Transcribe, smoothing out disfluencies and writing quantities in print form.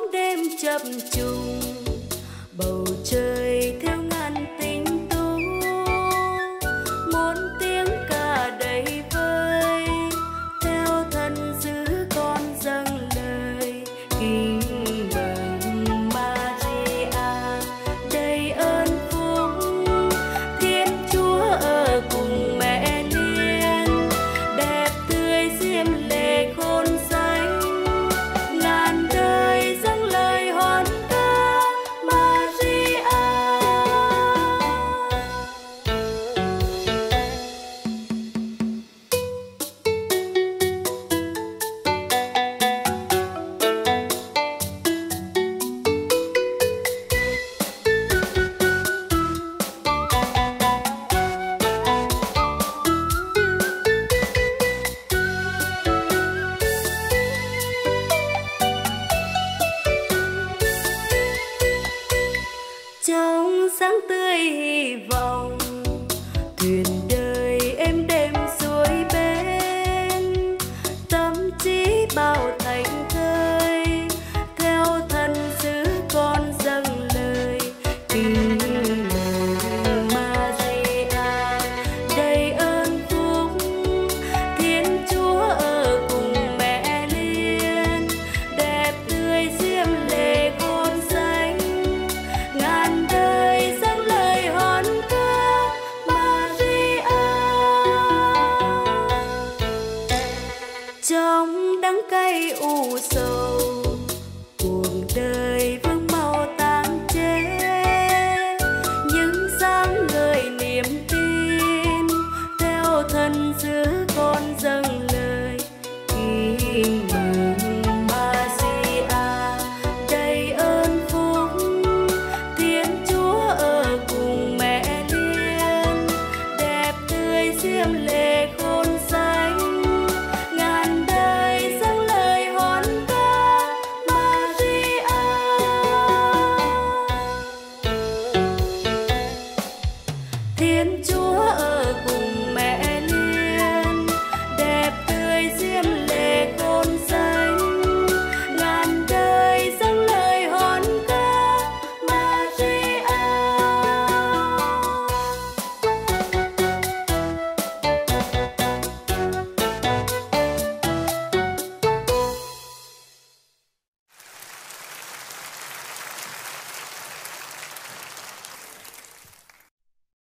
bóng đêm chập trùng, bầu trời theo ngàn tình tú, muôn tiếng ca đầy vơi, theo thân giữ con dâng lời kính mừng Maria đầy ơn phúc, Thiên Chúa ở cùng mẹ Liên, đẹp tươi diêm lệ khôn xanh, ngàn đời dâng lời hoan ca Maria. Trong sáng tươi